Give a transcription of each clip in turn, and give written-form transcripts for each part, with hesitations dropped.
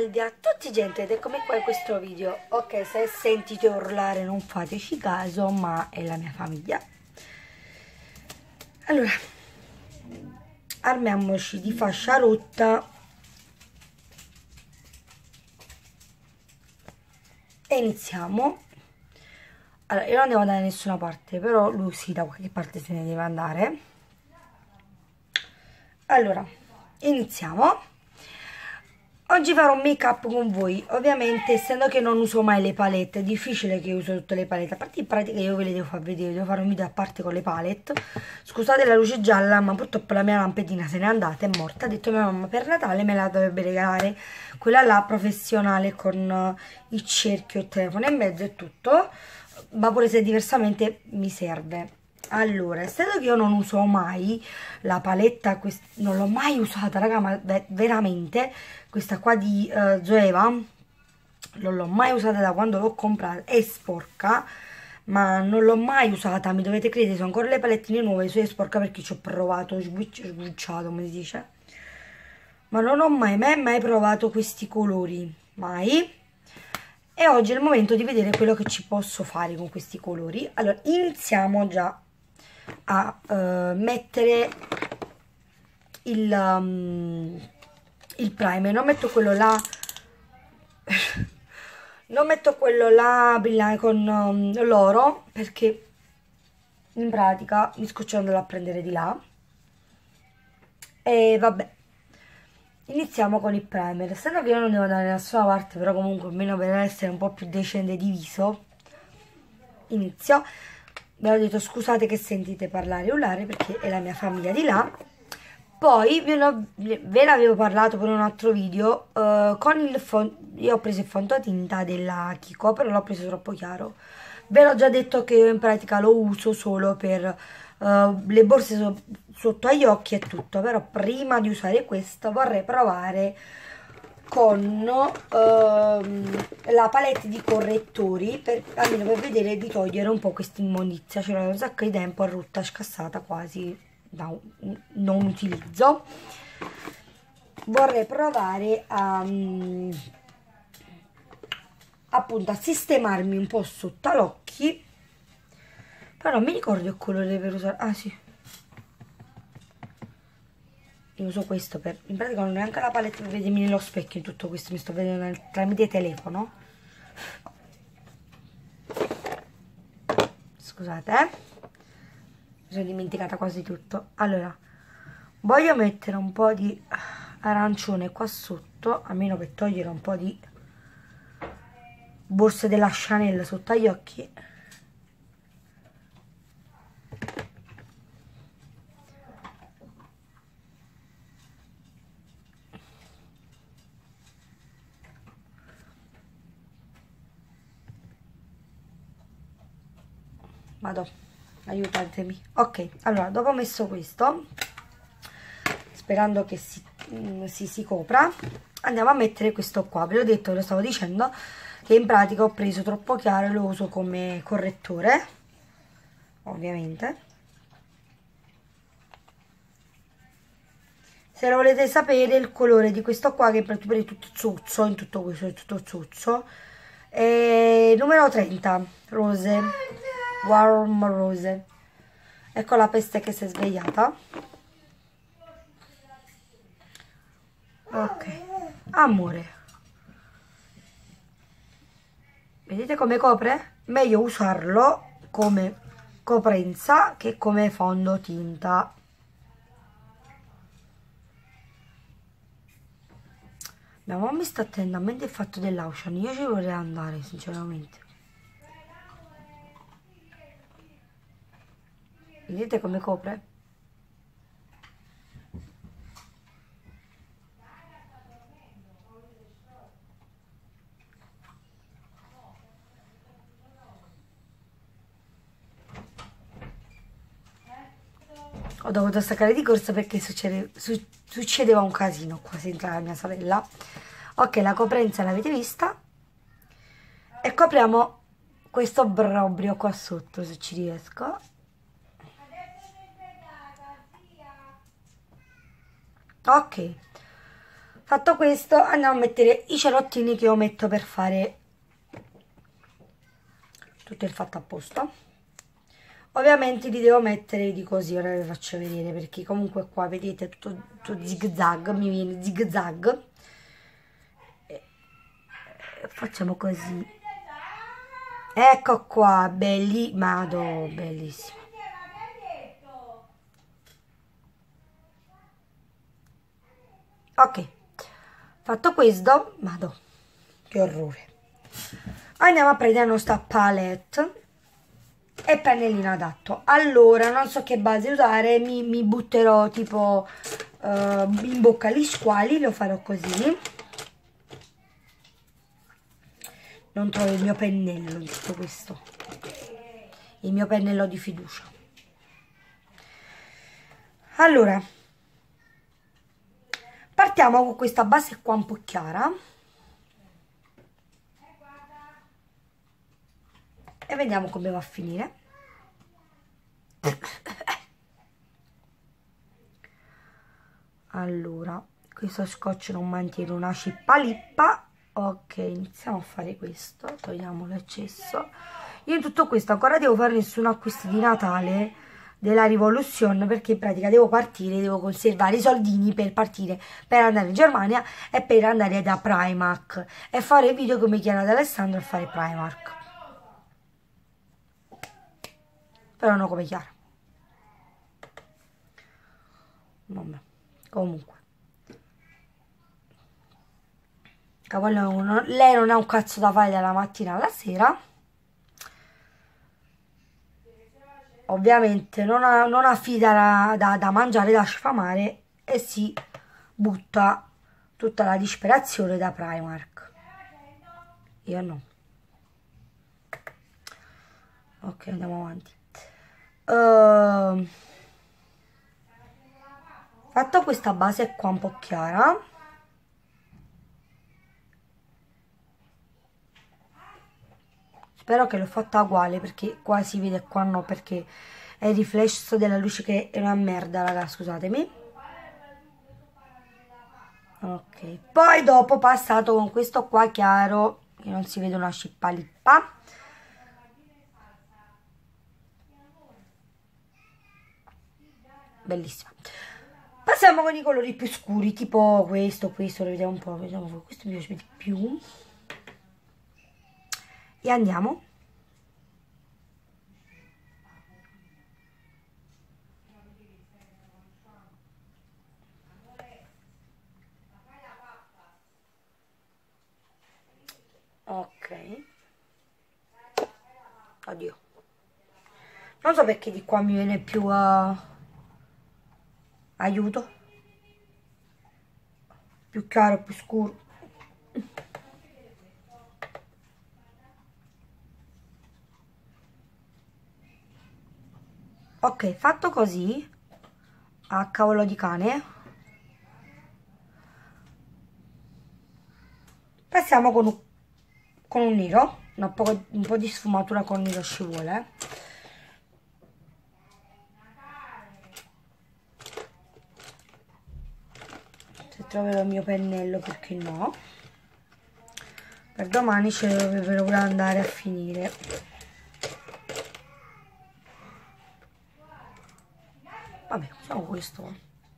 salve a tutti gente ed eccomi qua in questo video. Ok, se sentite urlare non fateci caso, ma è la mia famiglia. Allora, armiamoci di fascia rotta e iniziamo. Allora, io non devo andare da nessuna parte, però lui sì, da qualche parte se ne deve andare. Allora, iniziamo. Oggi farò un make up con voi. Ovviamente, essendo che non uso mai le palette, è difficile che uso tutte le palette. A parte in pratica io ve le devo far vedere, devo fare un video a parte con le palette. Scusate la luce gialla, ma purtroppo la mia lampadina se n'è andata, è morta. Ha detto mia mamma per Natale me la dovrebbe regalare. Quella là professionale con il cerchio, il telefono in mezzo e tutto. Ma pure se diversamente mi serve. Allora, essendo che io non uso mai la paletta, non l'ho mai usata, raga, ma veramente, questa qua di Zoeva, non l'ho mai usata da quando l'ho comprata, è sporca, ma non l'ho mai usata, mi dovete credere, sono ancora le palettine nuove, è sporca perché ci ho provato, ho sbucciato, come si dice, ma non ho mai provato questi colori, mai. E oggi è il momento di vedere quello che ci posso fare con questi colori. Allora, iniziamo già a mettere il primer. Non metto quello là non metto quello là brillante con l'oro, perché in pratica mi scoccio andare a prendere di là. E vabbè, iniziamo con il primer. Essendo che io non devo andare da nessuna parte, però comunque almeno per essere un po' più decente di viso, inizio. Ve l'ho detto, scusate che sentite parlare e urlare perché è la mia famiglia di là. Poi ve l'avevo parlato per un altro video, con il io ho preso il fondotinta della Kiko, però l'ho preso troppo chiaro. Ve l'ho già detto che io in pratica lo uso solo per le borse sotto agli occhi e tutto, però prima di usare questo vorrei provare con la palette di correttori, almeno per vedere di togliere un po' questa immondizia. C'era un sacco di tempo rotta, scassata quasi da non utilizzo. Vorrei provare a appunto a sistemarmi un po' sotto l'occhi, però non mi ricordo il colore per usare. Ah sì, io uso questo per, in pratica non ho neanche la palette per vedermi nello specchio in tutto questo, mi sto vedendo tramite telefono. Scusate, mi sono dimenticata quasi tutto. Allora, voglio mettere un po' di arancione qua sotto, almeno per togliere un po' di borse della Chanel sotto agli occhi. Vado, aiutatemi. Ok, allora dopo ho messo questo, sperando che si copra, andiamo a mettere questo qua. Ve l'ho detto, ve lo stavo dicendo, che in pratica ho preso troppo chiaro e lo uso come correttore, ovviamente. Se lo volete sapere, il colore di questo qua, che è per tutto zozzo, in tutto questo è tutto zozzo, è numero 30, rose, warm rose. Ecco la peste che si è svegliata. Ok, amore, vedete come copre? Meglio usarlo come coprenza che come fondotinta. Mia mamma mi sta attendendo, a mente il fatto dell'Auchan, io ci vorrei andare sinceramente. Vedete come copre? Ho dovuto staccare di corsa perché succedeva un casino qua se entrava mia sorella. Ok, la coprenza l'avete vista. E copriamo questo obbrobrio qua sotto, se ci riesco. Ok, Fatto questo, andiamo a mettere i cerottini che io metto per fare tutto il fatto a posto. Ovviamente li devo mettere di così, ora vi faccio vedere, perché comunque qua vedete tutto zig zag, mi viene zig zag. Facciamo così. Ecco qua, belli, mado, bellissimo. Ok, fatto questo, mado, che orrore. Andiamo a prendere la nostra palette e pennellino adatto. Allora, non so che base usare, mi butterò tipo in bocca gli squali, lo farò così. Non trovo il mio pennello in tutto questo, il mio pennello di fiducia. Allora, partiamo con questa base qua un po' chiara e vediamo come va a finire. Allora, questo scotch non mantiene una cippa lippa. Ok, iniziamo a fare questo, togliamo l'eccesso. Io in tutto questo ancora devo fare nessun acquisto di Natale della Revolution, perché in pratica devo partire, devo conservare i soldini per partire, per andare in Germania e per andare da Primark e fare video come Chiara D'Alessandro a fare Primark, però non come Chiara. Vabbè, comunque Cavallo, lei non ha un cazzo da fare dalla mattina alla sera. Ovviamente non ha figli da mangiare, da sfamare e si butta tutta la disperazione da Primark. Io no. Ok, andiamo avanti. Fatto questa base qua un po' chiara, spero che l'ho fatta uguale, perché qua si vede, qua no, perché è il riflesso della luce che è una merda, raga, scusatemi. Ok, poi dopo passato con questo qua chiaro, che non si vede una cippa lippa. Bellissima. Passiamo con i colori più scuri, tipo questo, lo vediamo un po', vediamo, questo mi piace di più. E andiamo. Ok. Oddio. Non so perché di qua mi viene più aiuto. Più chiaro, più scuro. Ok, fatto così, a cavolo di cane, passiamo con un nero, un po' di sfumatura con nero ci vuole. Se troverò il mio pennello, perché no? Per domani ce lo dovrebbero pure andare a finire. Vabbè, usiamo questo.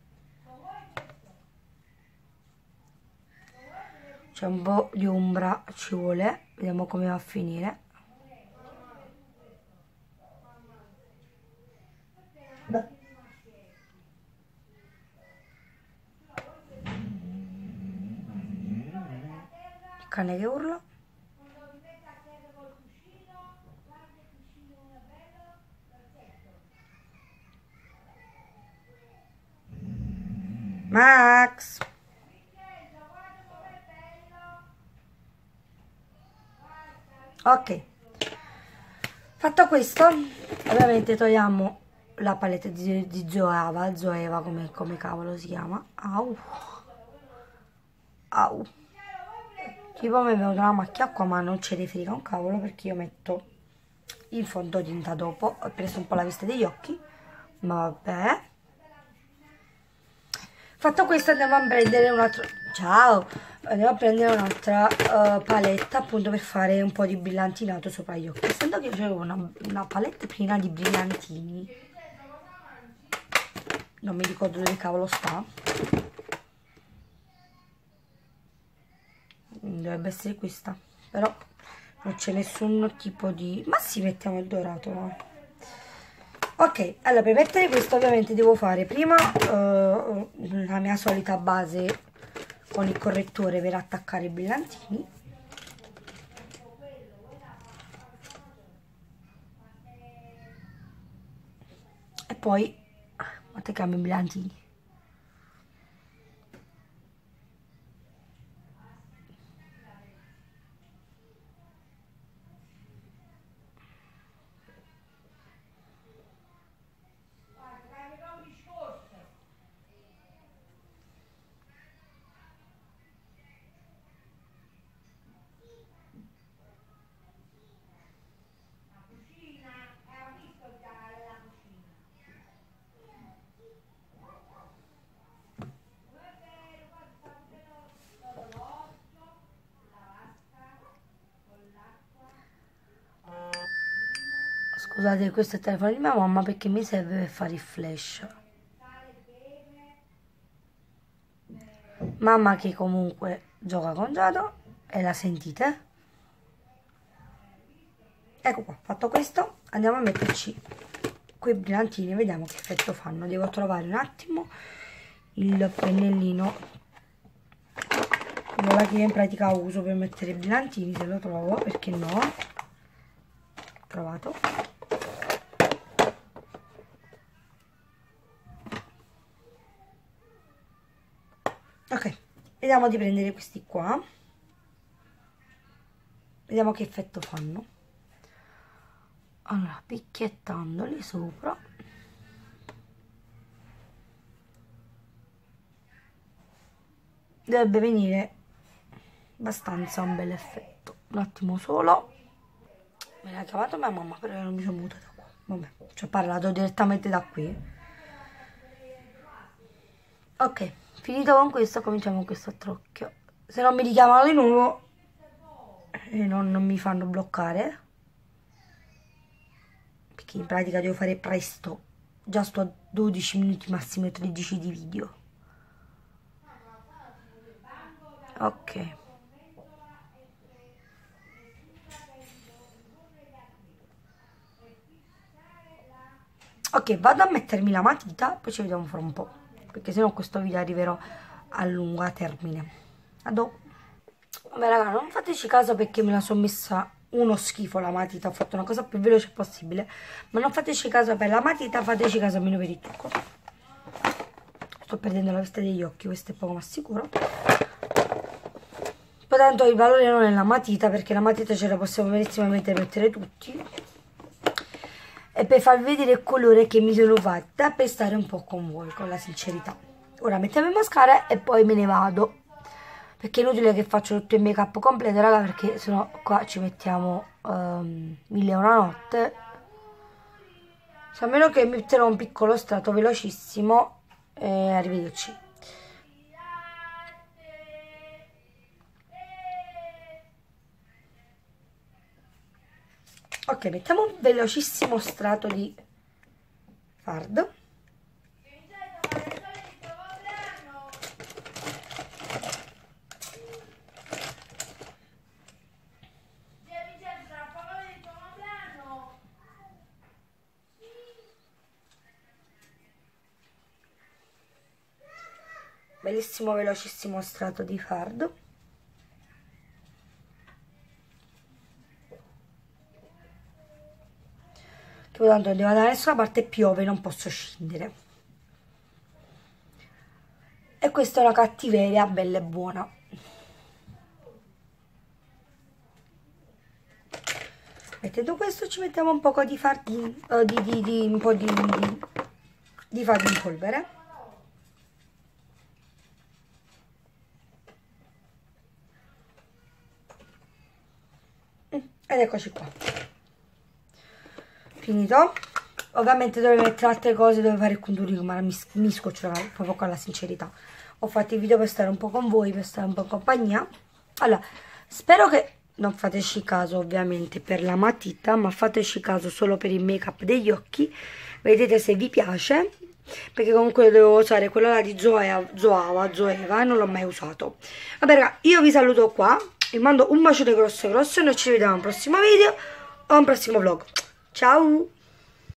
C'è un po' di ombra, ci vuole. Vediamo come va a finire. Beh. Il cane che urla. Max. Ok, fatto questo, ovviamente togliamo la palette di Zoeva, come cavolo si chiama. Au, au. Tipo mi è venuta una macchia qua, ma non ce ne frega un cavolo, perché io metto il fondotinta dopo. Ho preso un po' la vista degli occhi, ma vabbè. Fatto questo, andiamo a prendere un altro Ciao, andiamo a prendere un'altra paletta appunto per fare un po' di brillantinato sopra gli occhi. Essendo che io c'avevo una paletta piena di brillantini, non mi ricordo dove cavolo sta, dovrebbe essere questa, però non c'è nessun tipo di... ma sì, mettiamo il dorato, no? Ok, allora per mettere questo ovviamente devo fare prima la mia solita base con il correttore per attaccare i brillantini, e poi attacchiamo i brillantini. Scusate, questo è il telefono di mia mamma perché mi serve per fare il flash. Mamma che comunque gioca con Giado e la sentite. Ecco qua, fatto questo, andiamo a metterci quei brillantini, vediamo che effetto fanno. Devo trovare un attimo il pennellino, quello che io in pratica uso per mettere i brillantini, se lo trovo, perché no. Ho trovato. Ok, vediamo di prendere questi qua, vediamo che effetto fanno. Allora, picchiettandoli sopra, dovrebbe venire abbastanza un bel effetto. Un attimo solo, me l'ha chiamato mia mamma, però non mi sono mutata qua. Vabbè, ci ho parlato direttamente da qui. Ok, finito con questo, cominciamo con questo altro occhio. Se non mi richiamano di nuovo e non mi fanno bloccare, perché in pratica devo fare presto, già sto a 12 minuti massimo 13 di video. Ok, ok, vado a mettermi la matita, poi ci vediamo fra un po', perché sennò questo video arriverò a lungo termine. A dopo. Vabbè raga, non fateci caso perché me la sono messa uno schifo la matita, ho fatto una cosa più veloce possibile, ma non fateci caso per la matita, fateci caso almeno per il trucco. Sto perdendo la vista degli occhi, questo è poco ma sicuro. Poi tanto il valore non è la matita, perché la matita ce la possiamo benissimamente mettere tutti, e per farvi vedere il colore che mi sono fatta, per stare un po' con voi, con la sincerità. Ora mettiamo il mascara e poi me ne vado, perché è inutile che faccio tutto il make up completo raga, perché sennò qua ci mettiamo 1000 e una notte. A meno che metterò un piccolo strato velocissimo e arrivederci. Ok, mettiamo un velocissimo strato di fardo. Bellissimo velocissimo strato di fardo. Che tanto non devo andare da nessuna parte, piove, non posso scendere. E questa è una cattiveria bella e buona. Mettendo questo ci mettiamo un po' di fardino, un po' di fardo in polvere. Ed eccoci qua, finito. Ovviamente dovevo mettere altre cose, dovevo fare il contouring, ma mi scoccio proprio con la sincerità. ho fatto il video per stare un po' con voi, per stare un po' in compagnia. Allora, spero che non fateci caso ovviamente per la matita, ma fateci caso solo per il make up degli occhi. Vedete se vi piace, perché comunque dovevo usare quello là di Zoeva e non l'ho mai usato. Vabbè raga, io vi saluto qua, vi mando un bacione grosso grosso e noi ci vediamo al prossimo video o al prossimo vlog. Ciao!